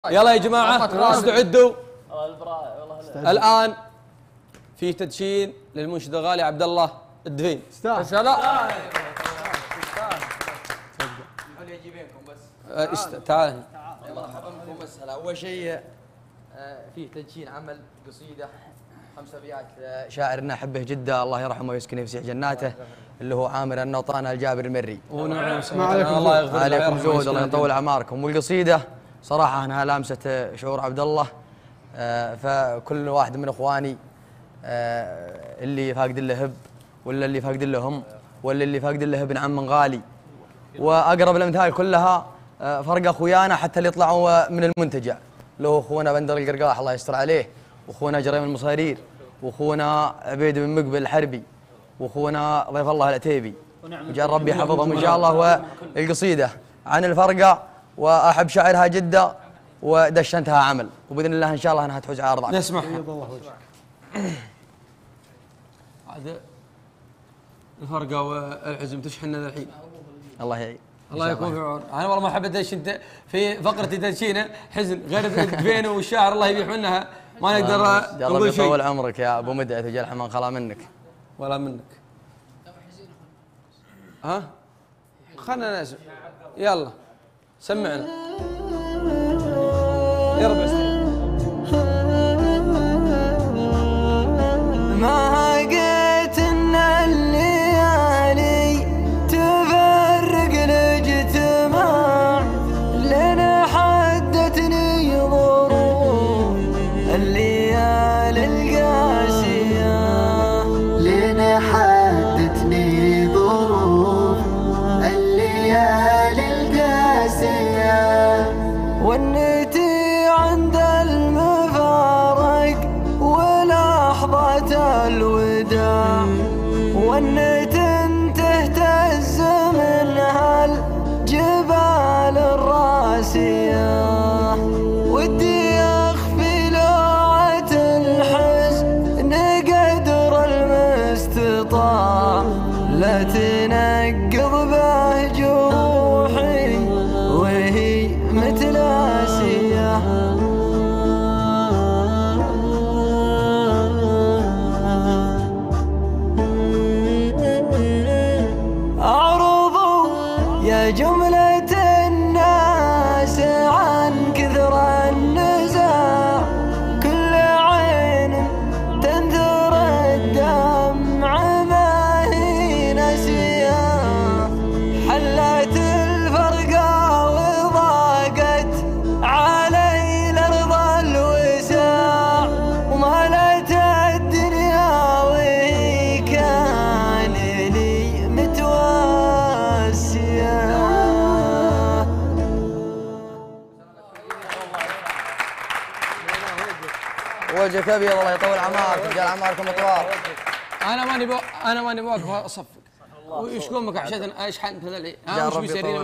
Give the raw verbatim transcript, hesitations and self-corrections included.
يلا يا جماعة استعدوا. الآن في تدشين للمنشد الغالي عبد الله الدفين. استاهل. بس تعال. مرحبا بكم. مسهلا. اول شيء فيه تدشين عمل قصيده خمس ابيات شاعرنا احبه جدا الله يرحمه ويسكنه في فسيح جناته اللي هو عامر النوطان الجابر المري. ونعم الله يغفر عليكم زود الله يطول اعماركم. والقصيده صراحه انها لامسه شعور عبد الله، فكل واحد من اخواني اللي فاقد له هب ولا اللي فاقد له هم ولا اللي فاقد له ابن عم غالي واقرب الامثال كلها فرق اخويانا حتى اللي يطلعوا من المنتجع، له اخونا بندر القرقاح الله يستر عليه، واخونا جريم المصارير، واخونا عبيد بن مقبل الحربي، واخونا ضيف الله العتيبي، وجعل ربي يحفظهم ان شاء الله. والقصيده عن الفرقه واحب شعرها جدا ودشنتها عمل، وباذن الله ان شاء الله انها تحوز عارض. نسمح. هذا الفرقه والعزم تشحننا الحين. الله يعين. الله يكون في عون. انا والله ما حبيت ادشن في فقره تدشينه حزن غير الدفين والشعر الله يبيح منها ما نقدر نقول شيء. يطول عمرك يا ابو مدعت وجل حمان خلا منك ولا منك. ها خلنا نسمع. يلا سمعنا يا ربع سنين. ما هقيت ان الليالي تفرق الاجتماع لنا حدتني ظروف الليالي القاسية لنا حدتني ظروف الليالي القاسية والنتي عند المفارق ولحظة الوداع والنت تهتز منها الجبال الراسية ودي أخفي لوعة الحزن قدر المستطاع لا تنقض به جروحي وهي متلاسية. أعرضوا يا جملة الناس عن كثر النزاع كل عين تنثر الدمع ما هي ناسية حلت الفرقة وضاقت علي الأرض الوساع ومالت الدنيا وهي كان لي متواسية. وجهك ابيض الله يطول اعمارك ويجعل اعماركم اطوال. انا ماني بو... انا ماني بوقف اصفق ويشكون مك عشان اشحن كذا الحين. ها وش بيصير